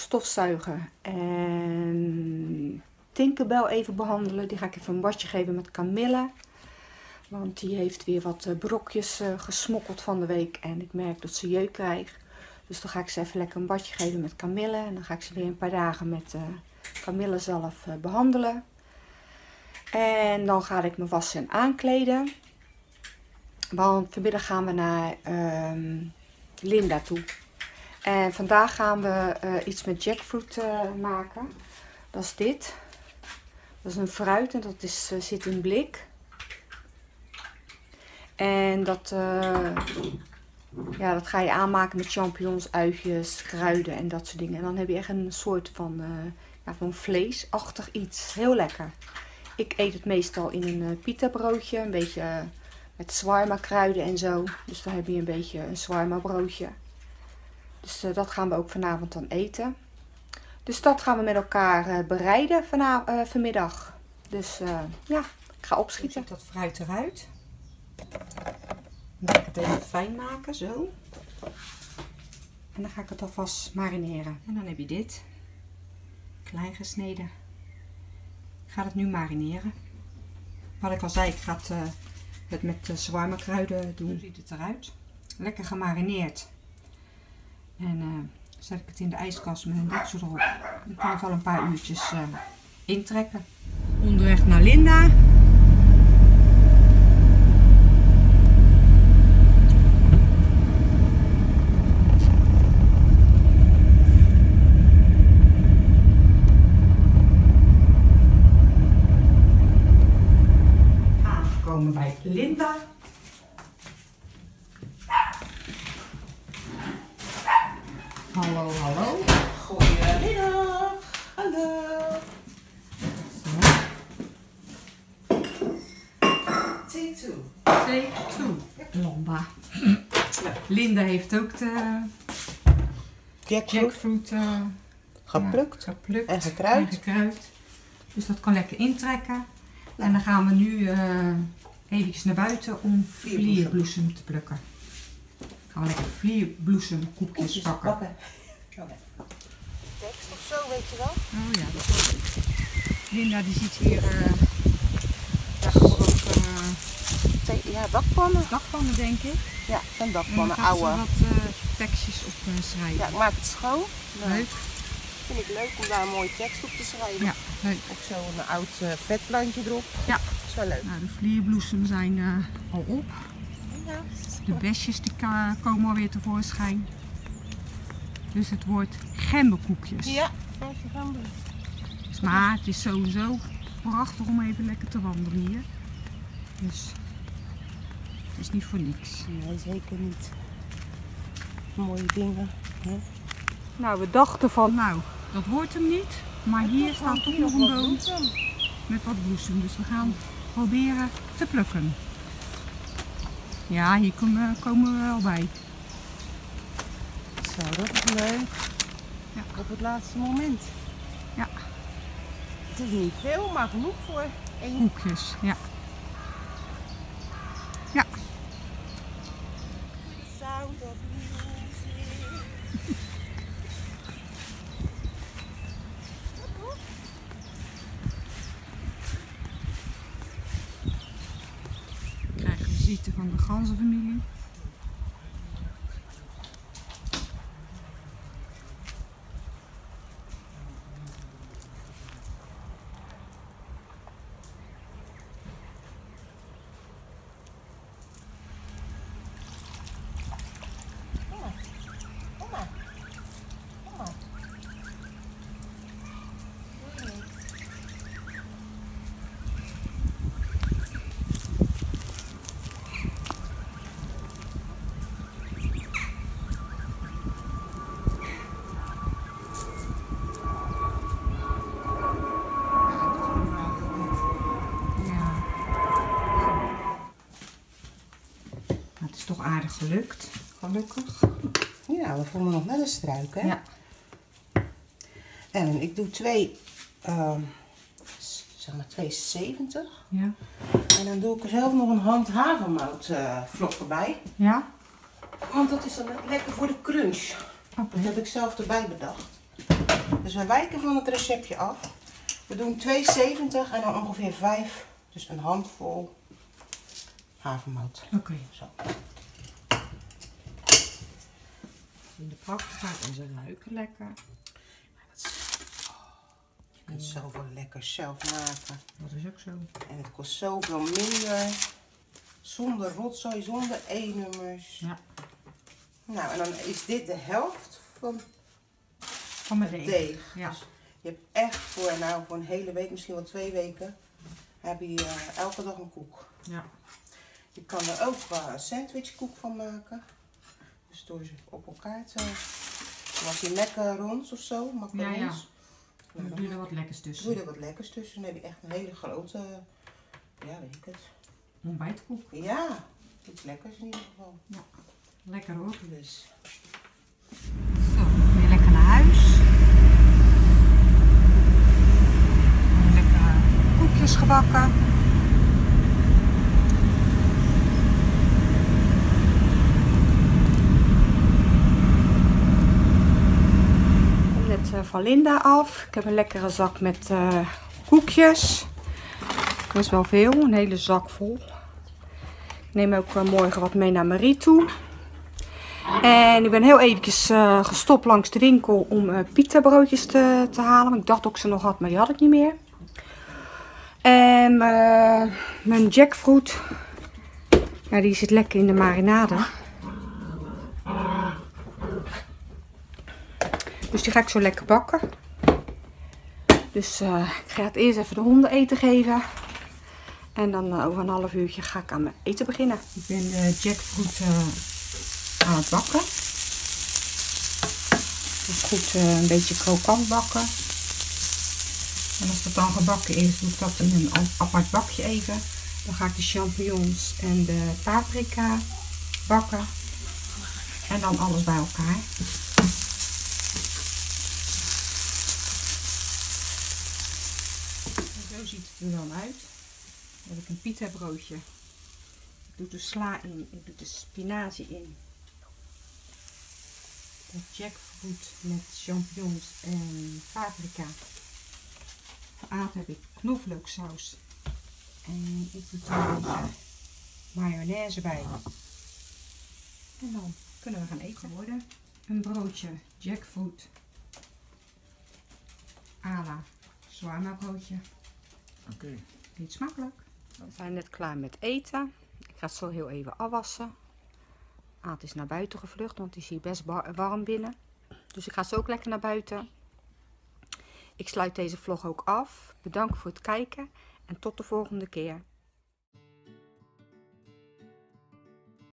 stofzuigen en Tinkerbell even behandelen. Die ga ik even een badje geven met Camille. Want die heeft weer wat brokjes gesmokkeld van de week. En ik merk dat ze jeuk krijgt. Dus dan ga ik ze even lekker een badje geven met Camille. En dan ga ik ze weer een paar dagen met Camille zelf behandelen. En dan ga ik me wassen en aankleden. Want vanmiddag gaan we naar Linda toe. En vandaag gaan we iets met jackfruit maken. Dat is dit. Dat is een fruit en dat is, zit in blik. En dat ga je aanmaken met champignons, uitjes, kruiden en dat soort dingen. En dan heb je echt een soort van vleesachtig iets. Heel lekker. Ik eet het meestal in een pita broodje. Een beetje met shawarma kruiden en zo. Dus dan heb je een beetje een shawarma broodje. Dus dat gaan we ook vanavond dan eten. Dus dat gaan we met elkaar bereiden vanmiddag. Dus ja, ik ga opschieten. Dan ziet dat fruit eruit. Dan ga ik het even fijn maken, zo. En dan ga ik het alvast marineren. En dan heb je dit. Klein gesneden. Ik ga het nu marineren. Wat ik al zei, ik ga het met shawarma kruiden doen. Zo ziet het eruit. Lekker gemarineerd. En zet ik het in de ijskast met een deksel erop. Dan kan het al een paar uurtjes intrekken. Onderweg naar Linda. Aangekomen bij Linda. Hallo, hallo. Goedemiddag. Hallo. Take two. Take two. Lomba. Ja. Linda heeft ook de jackfruit Geplukt. geplukt En gekruid. Dus dat kan lekker intrekken. En dan gaan we nu eventjes naar buiten om vlierbloesem te plukken. Gaan we lekker vlierbloesemkoekjes pakken. Tekst of zo, weet je wel? Oh ja, dat is leuk. Linda die ziet hier Ja, dakpannen. dakpannen, denk ik. Ja, het zijn En dan dakpannen, gaat ze oude. wat tekstjes op schrijven. Ja, ik maak het schoon. Dan Leuk. vind ik leuk om daar een mooie tekst op te schrijven. Ja, leuk. Of zo een oud vetplantje erop. Ja. Dat is wel leuk. Nou, de vlierbloesem zijn al op. Ja. De besjes die komen alweer tevoorschijn. Dus het wordt gemberkoekjes. Ja, dat gaan we. Maar het is sowieso prachtig om even lekker te wandelen hier. Dus het is niet voor niks. Nee, zeker niet. Mooie dingen. Hè? Nou, we dachten van, nou, dat wordt hem niet. Maar hier staat toch nog een boom met wat bloesem. Dus we gaan proberen te plukken. Ja, hier komen we wel bij. Zo, dat is leuk. Ja. Op het laatste moment. Ja. Het is niet veel, maar genoeg voor één. Koekjes, ja. Ja. Sound of music. We krijgen visite van de ganzenfamilie. Het is toch aardig gelukt, gelukkig. Ja, we vonden nog net een struik, hè? Ja. En ik doe zeg maar 2,70. Ja. En dan doe ik er zelf nog een hand havermout vlokken bij. Ja? Want dat is dan net lekker voor de crunch. Oké. Dat heb ik zelf erbij bedacht. Dus we wijken van het receptje af. We doen 270 en dan ongeveer 5, dus een handvol havermout. Oké. Zo. In de pak gaat en ze ruiken lekker. Je kunt zoveel lekker zelf maken. Dat is ook zo. En het kost zoveel minder. Zonder rotzooi, zonder E-nummers. Ja. Nou, en dan is dit de helft van Van mijn deeg. Ja. Dus je hebt echt voor een hele week, misschien wel 2 weken, heb je elke dag een koek. Ja. Je kan er ook sandwichkoek van maken. Dus door ze op elkaar te... Dan was je macarons of zo, macarons. Ja. Dan doe je er wat lekkers tussen. Doe je er wat lekkers tussen. Dan heb je echt een hele grote, ja, weet ik het. Ontbijtkoek. Ja, iets lekkers in ieder geval. Ja. Lekker hoor. Dus. Zo, weer lekker naar huis. Lekker koekjes gebakken. Van Linda af. Ik heb een lekkere zak met koekjes. Dat is wel veel, een hele zak vol. Ik neem ook morgen wat mee naar Marie toe. En ik ben heel eventjes gestopt langs de winkel om pita broodjes te halen. Ik dacht dat ik ze nog had, maar die had ik niet meer. En mijn jackfruit, ja, die zit lekker in de marinade. Dus die ga ik zo lekker bakken. Dus ik ga het eerst even de honden eten geven. En dan over een half uurtje ga ik aan mijn eten beginnen. Ik ben de jackfruit aan het bakken. Dus goed een beetje krokant bakken. En als dat dan gebakken is, doe ik dat in een apart bakje even. Dan ga ik de champignons en de paprika bakken. En dan alles bij elkaar. En zo ziet het er dan uit. Dan heb ik een pita broodje. Ik doe de sla in, ik doe de spinazie in. De jackfruit met champignons en paprika. Geaard heb ik knoflooksaus. En ik doe er een beetje mayonaise bij. En dan kunnen we gaan eten. Worden. Een broodje jackfruit à la shawarma broodje. Oké. Eet smakelijk. We zijn net klaar met eten. Ik ga het zo heel even afwassen. Aad is naar buiten gevlucht, want het is hier best warm binnen. Dus ik ga zo ook lekker naar buiten. Ik sluit deze vlog ook af. Bedankt voor het kijken en tot de volgende keer.